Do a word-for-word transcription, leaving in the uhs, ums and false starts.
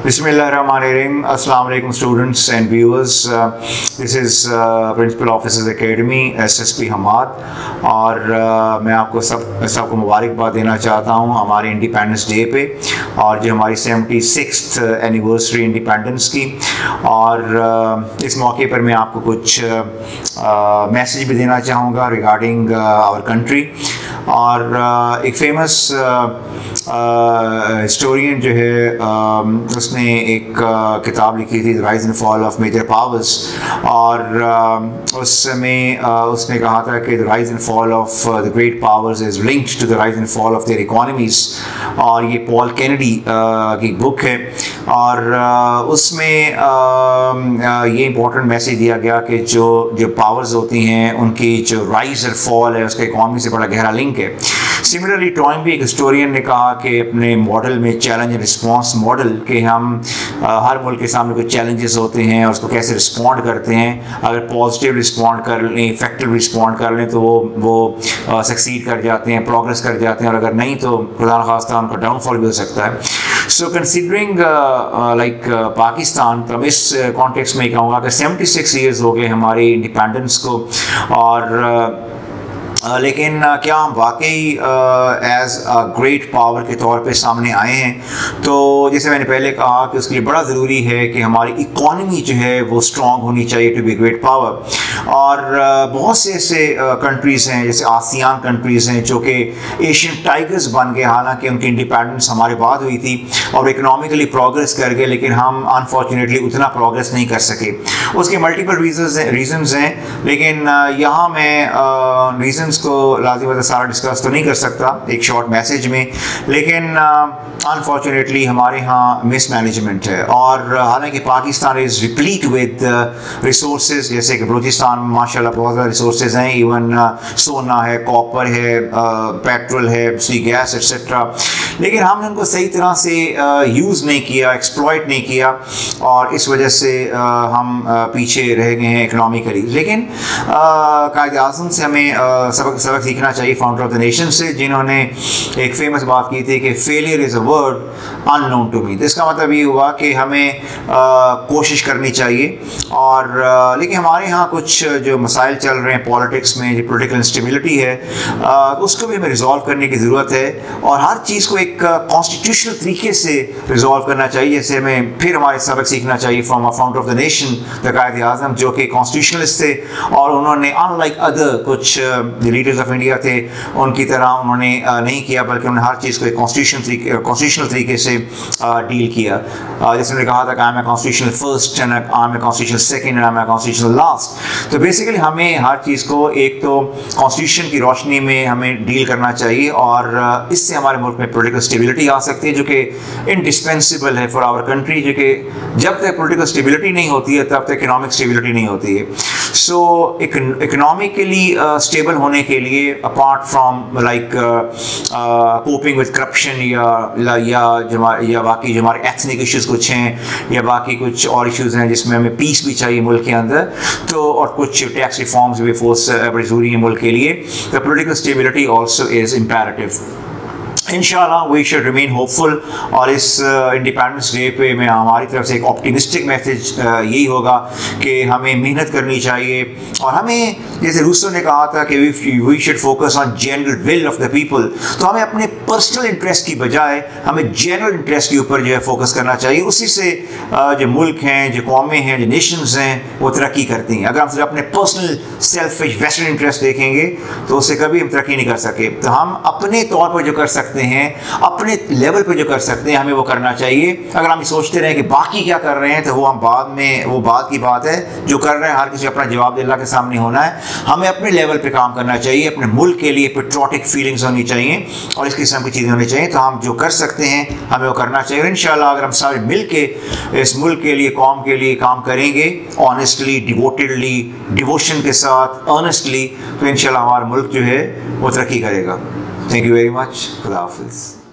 Bismillahirrahmanirrahim. Assalamu alaikum students and viewers. Uh, this is uh, Principal Officers Academy S S P Hammad और uh, मैं आपको सब सबको मुबारकबाद देना चाहता हूँ हमारे इंडिपेंडेंस डे पे और जो हमारी सेवेंटी सिक्स्थ एनिवर्सरी इंडिपेंडेंस की। और uh, इस मौके पर मैं आपको कुछ मैसेज uh, भी देना चाहूँगा रिगार्डिंग आवर कंट्री। और uh, एक फेमस हिस्टोरियन uh, uh, जो है uh, उसने एक uh, किताब लिखी थी rise and fall of major powers और uh, उसमें uh, उसने कहा था कि the rise and fall of the great powers is linked to the rise and fall of their economies. और ये पॉल कैनेडी uh, की बुक है और uh, उसमें uh, uh, ये इंपॉर्टेंट मैसेज दिया गया कि जो जो पावर्स होती हैं उनकी जो राइज और फॉल है उसका इकोनॉमी से बड़ा गहरा लिंक है। सिमिलरली टॉइन भी एक हिस्टोरियन ने कहा कि अपने मॉडल में चैलेंज एंड रिस्पॉन्स मॉडल के हम आ, हर मुल्क के सामने कुछ चैलेंजेस होते हैं और उसको कैसे रिस्पॉन्ड करते हैं। अगर पॉजिटिव रिस्पॉन्ड कर लें, इफेक्टिव रिस्पॉन्ड कर लें तो वो वो सक्सीड कर जाते हैं, प्रोग्रेस कर जाते हैं, और अगर नहीं तो खुदा खास्ता उनका डाउनफॉल भी हो सकता है। सो कंसिडरिंग लाइक पाकिस्तान, तो इस कॉन्टेक्स्ट में कहूँगा कि सेवेंटी सिक्स ईयर्स हो गए हमारी इंडिपेंडेंस को और uh, Uh, लेकिन uh, क्या हम वाकई एज अ ग्रेट पावर के तौर पे सामने आए हैं। तो जैसे मैंने पहले कहा कि उसके लिए बड़ा ज़रूरी है कि हमारी इकॉनमी जो है वो स्ट्रॉन्ग होनी चाहिए टू बी ग्रेट पावर। और uh, बहुत से ऐसे कंट्रीज़ uh, हैं जैसे आसियान कंट्रीज़ हैं जो कि एशियन टाइगर्स बन गए, हालांकि उनकी इंडिपेंडेंस हमारे बाद हुई थी और इकनॉमिकली प्रोग्रेस कर गए, लेकिन हम अनफॉर्चुनेटली उतना प्रोग्रेस नहीं कर सके। उसके मल्टीपल रीजंस हैं रीजंस हैं लेकिन uh, यहाँ मैं रीजन uh, को लाजिम सारा डिस्कस तो नहीं कर सकता एक शॉर्ट मैसेज में, लेकिन अनफॉर्चुनेटली uh, हमारे यहाँ मिस मैनेजमेंट है। और हालांकि Pakistan is replete with resources, जैसे कि बलूचिस्तान में माशाल्लाह बहुत ज़्यादा रिसोर्सेज हैं, इवन uh, सोना है, कॉपर है, पेट्रोल है, सी गैस एक्सेट्रा, लेकिन हमने उनको सही तरह से यूज़ uh, नहीं किया, एक्सप्लॉइट नहीं किया और इस वजह से uh, हम uh, पीछे रह गए हैं इकनॉमिकली। लेकिन कायद आज़म से हमें uh, सबक सबक सीखना चाहिए, फाउंडर ऑफ द नेशन से, जिन्होंने एक फेमस बात की थी कि failure is a word unknown to me. इसका मतलब ये हुआ कि हमें आ, कोशिश करनी चाहिए और आ, लेकिन हमारे यहाँ कुछ जो मसाइल चल रहे हैं पॉलिटिक्स में, जो पॉलिटिकल इंस्टेबिलिटी है आ, उसको भी हमें रिजॉल्व करने की ज़रूरत है और हर चीज़ को एक कॉन्स्टिट्यूशनल तरीके से रिजॉल्व करना चाहिए। जैसे हमें फिर हमारे सबक सीखना चाहिए from a founder of the nation the Quaid Azam, जो कि कॉन्स्टिट्यूशनलिस्ट थे और उन्होंने अनलाइक अदर कुछ लीडर्स ऑफ इंडिया थे उनकी तरह उन्होंने नहीं किया, बल्कि उन्होंने हर चीज़ को एक कॉन्स्टिट्यूशन तरीके कॉन्स्टिट्यूशनल तरीके से डील किया। जैसे उन्होंने कहा था कि I am a constitutional first and I am a constitutional second and I am a constitutional last. तो बेसिकली हमें हर चीज़ को एक तो कॉन्स्टिट्यूशन की रोशनी में हमें डील करना चाहिए और इससे हमारे मुल्क में पोलिटिकल स्टेबिलिटी आ सकती है, जो कि इंडिस्पेंसिबल है फॉर आवर कंट्री। जो कि जब तक पोलिटिकल स्टेबिलिटी नहीं होती है तब तक इकोनॉमिक स्टेबिलिटी नहीं होती है। सो इकोनॉमिकली स्टेबल होने के लिए apart from like coping with corruption या या जो या बाकी जो हमारे एथनिक इश्यूज़ कुछ हैं या बाकी कुछ और इश्यूज़ हैं जिसमें हमें पीस भी चाहिए मुल्क के अंदर, तो और कुछ टैक्स रिफॉर्म्स भी फोर्स बड़ी ज़रूरी है मुल्क के लिए। The political stability also is imperative. इंशाल्लाह वी शुड रिमेन होपफुल। और इस इंडिपेंडेंस डे पे मैं हमारी तरफ से एक ऑप्टिमिस्टिक मैसेज uh, यही होगा कि हमें मेहनत करनी चाहिए और हमें, जैसे रूसो ने कहा था कि we should focus on general will of the people, तो हमें अपने पर्सनल इंटरेस्ट की बजाय हमें जनरल इंटरेस्ट के ऊपर जो है फोकस करना चाहिए। उसी से uh, जो मुल्क हैं, जो कौमें हैं, जो नेशंस हैं वो तरक्की करती हैं। अगर हम सिर्फ अपने पर्सनल सेल्फिश वेस्टर्न इंटरेस्ट देखेंगे तो उससे कभी हम तरक्की नहीं कर सके। तो हम अपने तौर पर जो कर सकते हैं, अपने लेवल पे जो कर सकते हैं, हमें वो करना चाहिए। अगर हम सोचते रहे कि बाकी क्या कर रहे हैं तो वो हम बाद में, वो बात की बात है। जो कर रहे हैं हर किसी अपना जवाब अल्लाह के सामने होना है। हमें अपने लेवल पे काम करना चाहिए, अपने मुल्क के लिए पेट्रियोटिक फीलिंग्स होनी चाहिए और इस किस्म की चीज़ें होनी चाहिए। तो हम जो कर सकते हैं हमें वो करना चाहिए। इंशाल्लाह अगर हम सारे मिल के इस मुल्क के लिए, कौम के लिए काम करेंगे ऑनेस्टली, डिवोटेडली, डिवोशन के साथ, अर्नेस्टली, तो इंशाल्लाह हमारा मुल्क जो है वो तरक्की करेगा। Thank you very much. Khuda Hafiz.